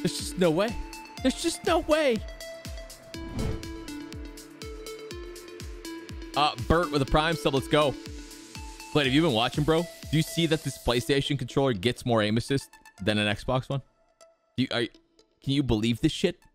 There's just no way. There's just no way. Bert with a Prime sub. Let's go. But have you been watching, bro? Do you see that this PlayStation controller gets more aim assist than an Xbox one? Can you believe this shit?